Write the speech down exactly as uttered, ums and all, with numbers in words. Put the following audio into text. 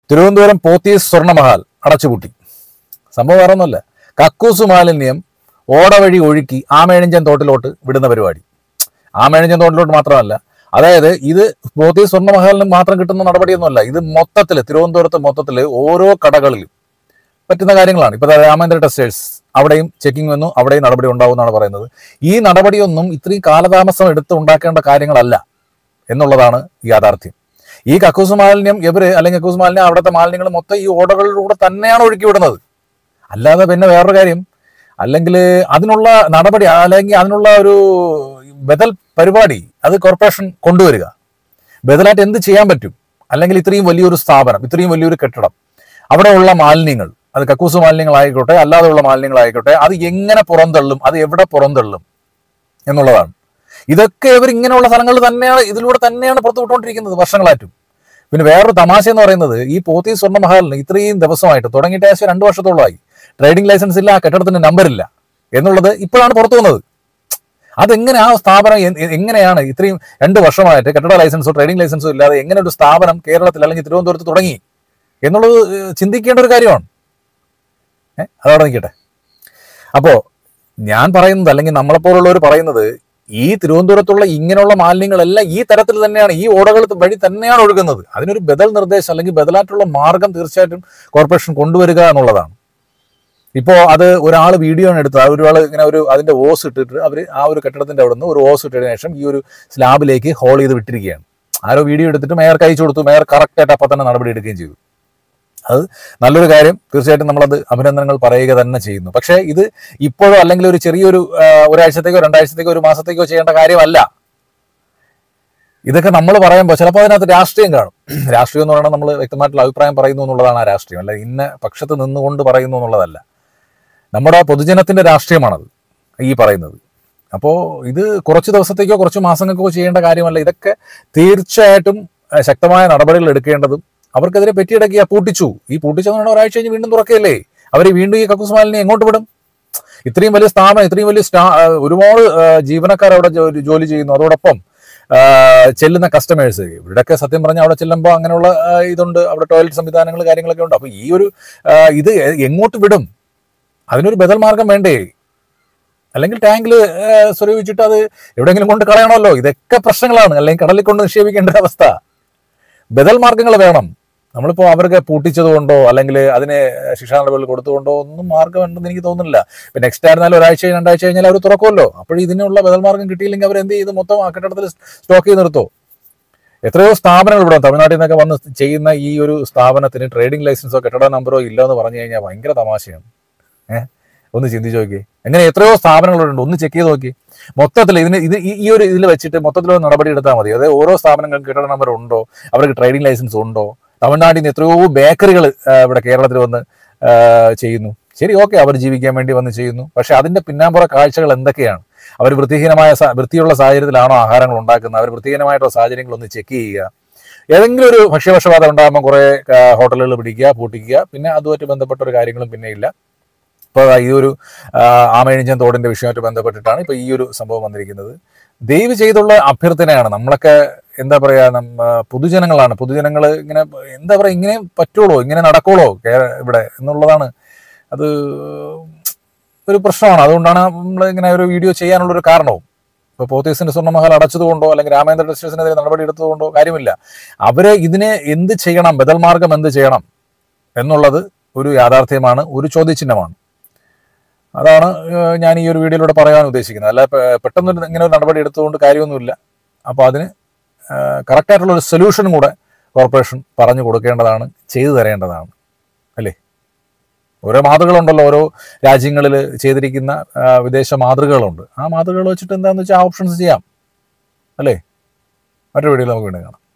തിരുവനന്തപുരം പോത്തീസ് സ്വർണ്ണമഹാൽ അടച്ചുപൂട്ടി. സംഭവം വേറെ ഒന്നുമല്ല, കക്കൂസ് മാലിന്യം ഓട വഴി ഒഴുക്കി ആമേഴഞ്ചൻ തോട്ടിലോട്ട് വിടുന്ന പരിപാടി. ആമേഴഞ്ചൻ തോട്ടിലോട്ട് മാത്രമല്ല, അതായത് ഇത് പോത്തീസ് സ്വർണ്ണമഹാലിന് മാത്രം കിട്ടുന്ന നടപടിയൊന്നുമല്ല, ഇത് മൊത്തത്തിൽ തിരുവനന്തപുരത്ത് മൊത്തത്തിൽ ഓരോ കടകളിലും പറ്റുന്ന കാര്യങ്ങളാണ്. ഇപ്പോൾ രാമേന്ദ്ര ടെക്സ്റ്റൈൽസ് അവിടെയും ചെക്കിംഗ് വന്നു, അവിടെയും നടപടി ഉണ്ടാവും എന്നാണ് പറയുന്നത്. ഈ നടപടിയൊന്നും ഇത്രയും കാലതാമസം എടുത്ത് ഉണ്ടാക്കേണ്ട കാര്യങ്ങളല്ല എന്നുള്ളതാണ് യാഥാർത്ഥ്യം. ഈ കക്കൂസ് മാലിന്യം ഇവർ അല്ലെങ്കിൽ കക്കൂസ് മാലിന്യം അവിടുത്തെ മാലിന്യങ്ങൾ മൊത്തം ഈ ഓടകളിലൂടെ തന്നെയാണ് ഒഴുക്കി വിടുന്നത്. അല്ലാതെ പിന്നെ വേറൊരു കാര്യം, അല്ലെങ്കിൽ അതിനുള്ള നടപടി അല്ലെങ്കിൽ അതിനുള്ള ഒരു ബദൽ പരിപാടി അത് കോർപ്പറേഷൻ കൊണ്ടുവരിക. ബദലായിട്ട് എന്ത് ചെയ്യാൻ പറ്റും? അല്ലെങ്കിൽ ഇത്രയും വലിയൊരു സ്ഥാപനം, ഇത്രയും വലിയൊരു കെട്ടിടം, അവിടെയുള്ള മാലിന്യങ്ങൾ, അത് കക്കൂസ് മാലിന്യങ്ങളായിക്കോട്ടെ അല്ലാതെയുള്ള മാലിന്യങ്ങളായിക്കോട്ടെ, അത് എങ്ങനെ പുറന്തള്ളും, അത് എവിടെ പുറന്തള്ളും എന്നുള്ളതാണ്. ഇതൊക്കെ ഇവർ ഇങ്ങനെയുള്ള സ്ഥലങ്ങളിൽ തന്നെയാണ്, ഇതിലൂടെ തന്നെയാണ് പുറത്തു വിട്ടുകൊണ്ടിരിക്കുന്നത് വർഷങ്ങളായിട്ടും. പിന്നെ വേറൊരു തമാശ എന്ന് പറയുന്നത്, ഈ പോത്തീസ് സ്വർണ്ണമഹാലിന് ഇത്രയും ദിവസമായിട്ട് തുടങ്ങിയിട്ട് ഏകദേശം രണ്ടു വർഷത്തോളമായി ട്രേഡിംഗ് ലൈസൻസ് ഇല്ല, ആ കെട്ടിടത്തിന്റെ നമ്പറില്ല എന്നുള്ളത് ഇപ്പോഴാണ് പുറത്തു വന്നത്. അതെങ്ങനെ ആ സ്ഥാപനം എങ്ങനെയാണ് ഇത്രയും രണ്ട് വർഷമായിട്ട് കെട്ടിട ലൈസൻസോ ട്രേഡിംഗ് ലൈസൻസോ ഇല്ലാതെ എങ്ങനെ ഒരു സ്ഥാപനം കേരളത്തിൽ അല്ലെങ്കിൽ തിരുവനന്തപുരത്ത് തുടങ്ങി എന്നുള്ളത് ചിന്തിക്കേണ്ട ഒരു കാര്യമാണ്. ഏഹ് അതവിടെ നിൽക്കട്ടെ. അപ്പോൾ ഞാൻ പറയുന്നത്, അല്ലെങ്കിൽ നമ്മളെപ്പോലുള്ളവർ പറയുന്നത്, ഈ തിരുവനന്തപുരത്തുള്ള ഇങ്ങനെയുള്ള മാലിന്യങ്ങളെല്ലാം ഈ തരത്തിൽ തന്നെയാണ്, ഈ ഓടകൾ വഴി തന്നെയാണ് ഒഴുകുന്നത്. അതിനൊരു ബദൽ നിർദ്ദേശം അല്ലെങ്കിൽ ബദലായിട്ടുള്ള മാർഗം തീർച്ചയായിട്ടും കോർപ്പറേഷൻ കൊണ്ടുവരിക എന്നുള്ളതാണ്. ഇപ്പോൾ അത് ഒരാൾ വീഡിയോ ആണ് എടുത്തത്, ഒരാൾ ഇങ്ങനെ ഒരു അതിൻ്റെ ഓസ് ഇട്ടിട്ട് അവർ ആ ഒരു കെട്ടിടത്തിൻ്റെ അവിടെ നിന്ന് ഒരു ഓസ് ഇട്ടതിന് ശേഷം ഈ ഒരു സ്ലാബിലേക്ക് ഹോൾ ചെയ്ത് വിട്ടിരിക്കുകയാണ്. ആരോ വീഡിയോ എടുത്തിട്ട് മേയർക്ക് അയച്ചു കൊടുത്തു, മേയർ കറക്റ്റായിട്ട് അപ്പം തന്നെ നടപടി എടുക്കുകയും ചെയ്തു. അത് നല്ലൊരു കാര്യം, തീർച്ചയായിട്ടും നമ്മളത് അഭിനന്ദനങ്ങൾ പറയുക തന്നെ ചെയ്യുന്നു. പക്ഷേ ഇത് ഇപ്പോഴോ അല്ലെങ്കിൽ ഒരു ചെറിയൊരു ഒരാഴ്ചത്തേക്കോ രണ്ടാഴ്ചത്തേക്കോ ഒരു മാസത്തേക്കോ ചെയ്യേണ്ട കാര്യമല്ല. ഇതൊക്കെ നമ്മൾ പറയുമ്പോൾ ചിലപ്പോൾ അതിനകത്ത് രാഷ്ട്രീയം കാണും. രാഷ്ട്രീയം എന്ന് പറയുന്നത് നമ്മൾ വ്യക്തമായിട്ടുള്ള അഭിപ്രായം പറയുന്നു എന്നുള്ളതാണ് ആ രാഷ്ട്രീയം, അല്ല ഇന്ന പക്ഷത്ത് നിന്നുകൊണ്ട് പറയുന്നു എന്നുള്ളതല്ല. നമ്മുടെ പൊതുജനത്തിൻ്റെ രാഷ്ട്രീയമാണത് ഈ പറയുന്നത്. അപ്പോൾ ഇത് കുറച്ച് ദിവസത്തേക്കോ കുറച്ച് മാസങ്ങൾക്കോ ചെയ്യേണ്ട കാര്യമല്ല. ഇതൊക്കെ തീർച്ചയായിട്ടും ശക്തമായ നടപടികൾ എടുക്കേണ്ടതും, അവർക്കെതിരെ പെറ്റിയിടക്കിയാൽ പൂട്ടിച്ചു, ഈ പൂട്ടിച്ചെന്ന് ഒരാഴ്ച കഴിഞ്ഞ് വീണ്ടും തുറക്കുകയല്ലേ, അവർ വീണ്ടും ഈ കക്കൂസ് മാലിന്യം എങ്ങോട്ട് വിടും? ഇത്രയും വലിയ സ്ഥാപനം, ഇത്രയും വലിയ സ്റ്റാ ഒരുപാട് ജീവനക്കാർ അവിടെ ജോലി ചെയ്യുന്നു, അതോടൊപ്പം ചെല്ലുന്ന കസ്റ്റമേഴ്സ്, ഇവിടെയൊക്കെ സത്യം പറഞ്ഞാൽ അവിടെ ചെല്ലുമ്പോൾ അങ്ങനെയുള്ള ഇതുണ്ട്, അവിടെ ടോയ്ലറ്റ് സംവിധാനങ്ങൾ കാര്യങ്ങളൊക്കെ ഉണ്ട്. അപ്പോൾ ഈ ഒരു ഇത് എങ്ങോട്ട് വിടും? അതിനൊരു ബദൽ മാർഗം വേണ്ടേ? അല്ലെങ്കിൽ ടാങ്കിൽ സ്വരൂപിച്ചിട്ട് അത് എവിടെയെങ്കിലും കൊണ്ട് കളയണമല്ലോ. ഇതൊക്കെ പ്രശ്നങ്ങളാണ്. അല്ലെങ്കിൽ കടലിൽ കൊണ്ട് നിക്ഷേപിക്കേണ്ട അവസ്ഥ. ബദൽ മാർഗങ്ങൾ വേണം. നമ്മളിപ്പോൾ അവർക്ക് പൂട്ടിച്ചതുകൊണ്ടോ അല്ലെങ്കിൽ അതിന് ശിക്ഷാ നടപടികൾ കൊടുത്തുകൊണ്ടോ ഒന്നും മാർഗം ഉണ്ടെന്ന് എനിക്ക് തോന്നുന്നില്ല. ഇപ്പം നെക്സ്റ്റ് ആയിരുന്നാലും ഒരാഴ്ച രണ്ടാഴ്ച കഴിഞ്ഞാൽ അവർ തുറക്കുമല്ലോ. അപ്പോൾ ഇതിനുള്ള ബദൽ മാർഗം കിട്ടിയില്ലെങ്കിൽ അവർ എന്ത് ചെയ്ത് മൊത്തം ആ കെട്ടിടത്തിൽ സ്റ്റോക്ക് ചെയ്ത് നിർത്തോ? എത്രയോ സ്ഥാപനങ്ങൾ ഇവിടെ തമിഴ്നാട്ടിൽ നിന്നൊക്കെ വന്ന് ചെയ്യുന്ന ഈ ഒരു സ്ഥാപനത്തിന് ട്രേഡിംഗ് ലൈസൻസോ കെട്ടിട നമ്പറോ ഇല്ല എന്ന് പറഞ്ഞു കഴിഞ്ഞാൽ ഭയങ്കര തമാശയാണ്. ഏഹ് ഒന്ന് ചിന്തിച്ച് നോക്കി. എങ്ങനെ എത്രയോ സ്ഥാപനങ്ങളുണ്ട്, ഒന്ന് ചെക്ക് ചെയ്ത് നോക്കി. മൊത്തത്തിൽ ഇതിന് ഇത് ഈ ഒരു ഇതിൽ വെച്ചിട്ട് മൊത്തത്തിലൊരു നടപടി എടുത്താൽ മതി. അതായത് ഓരോ സ്ഥാപനങ്ങൾക്ക് കെട്ടിട നമ്പർ ഉണ്ടോ, അവർക്ക് ട്രേഡിംഗ് ലൈസൻസ് ഉണ്ടോ? തമിഴ്നാട്ടിൽ നിന്ന് എത്രയോ ബേക്കറികൾ ഇവിടെ കേരളത്തിൽ വന്ന് ചെയ്യുന്നു. ശരി, ഓക്കെ, അവർ ജീവിക്കാൻ വേണ്ടി വന്ന് ചെയ്യുന്നു. പക്ഷെ അതിൻ്റെ പിന്നാമ്പുറ കാഴ്ചകൾ എന്തൊക്കെയാണ്? അവർ വൃത്തിഹീനമായ വൃത്തിയുള്ള സാഹചര്യത്തിലാണോ ആഹാരങ്ങൾ ഉണ്ടാക്കുന്നത്? അവർ വൃത്തിഹീനമായിട്ടുള്ള സാഹചര്യങ്ങളൊന്ന് ചെക്ക് ചെയ്യുക. ഏതെങ്കിലും ഒരു ഭക്ഷ്യവിഷബാധ ഉണ്ടാകുമ്പോൾ കുറേ ഹോട്ടലുകൾ പിടിക്കുക, പൂട്ടിക്കുക, പിന്നെ അതുമായിട്ട് ബന്ധപ്പെട്ട ഒരു കാര്യങ്ങളും പിന്നെ ഇല്ല. ഇപ്പോൾ ഈ ഒരു ആമേഴഞ്ചൻ തോടിൻ്റെ വിഷയമായിട്ട് ബന്ധപ്പെട്ടിട്ടാണ് ഇപ്പോൾ ഈ ഒരു സംഭവം വന്നിരിക്കുന്നത്. ദയവ് ചെയ്തുള്ള അഭ്യർത്ഥനയാണ്. നമ്മളൊക്കെ എന്താ പറയുക, നമ്മ പൊതുജനങ്ങളാണ്. പൊതുജനങ്ങൾ ഇങ്ങനെ എന്താ പറയുക, ഇങ്ങനെ പറ്റുള്ളൂ, ഇങ്ങനെ നടക്കുള്ളൂ ഇവിടെ എന്നുള്ളതാണ്. അത് ഒരു പ്രശ്നമാണ്. അതുകൊണ്ടാണ് നമ്മൾ ഇങ്ങനെ ഒരു വീഡിയോ ചെയ്യാനുള്ളൊരു കാരണവും. ഇപ്പോൾ പോത്തീസിൻ്റെ സ്വർണ്ണമഹാൽ അടച്ചതുകൊണ്ടോ അല്ലെങ്കിൽ രാമേന്ദ്ര ടെക്സ്റ്റൈൽസിനെതിരെ നടപടി എടുത്തതുകൊണ്ടോ കാര്യമില്ല. അവർ ഇതിനെ എന്ത് ചെയ്യണം, ബദൽ മാർഗം എന്ത് ചെയ്യണം എന്നുള്ളത് ഒരു യാഥാർത്ഥ്യമാണ്, ഒരു ചോദ്യചിഹ്നമാണ്. അതാണ് ഞാൻ ഈ ഒരു വീഡിയോയിലൂടെ പറയാൻ ഉദ്ദേശിക്കുന്നത്. അല്ല പെട്ടെന്ന് ഇങ്ങനെ ഒരു നടപടി എടുത്തുകൊണ്ട് കാര്യമൊന്നുമില്ല. അപ്പോൾ അതിന് കറക്റ്റായിട്ടുള്ളൊരു സൊല്യൂഷനും കൂടെ കോർപ്പറേഷൻ പറഞ്ഞു കൊടുക്കേണ്ടതാണ്, ചെയ്തു തരേണ്ടതാണ്, അല്ലേ? ഓരോ മാതൃകകളുണ്ടല്ലോ, ഓരോ രാജ്യങ്ങളിൽ ചെയ്തിരിക്കുന്ന വിദേശ മാതൃകകളുണ്ട്. ആ മാതൃകകൾ വെച്ചിട്ട് എന്താണെന്ന് വെച്ചാൽ ആ ഓപ്ഷൻസ് ചെയ്യാം, അല്ലേ? മറ്റൊരു വീഡിയോയിൽ നമുക്ക് വീണ്ടും കാണാം.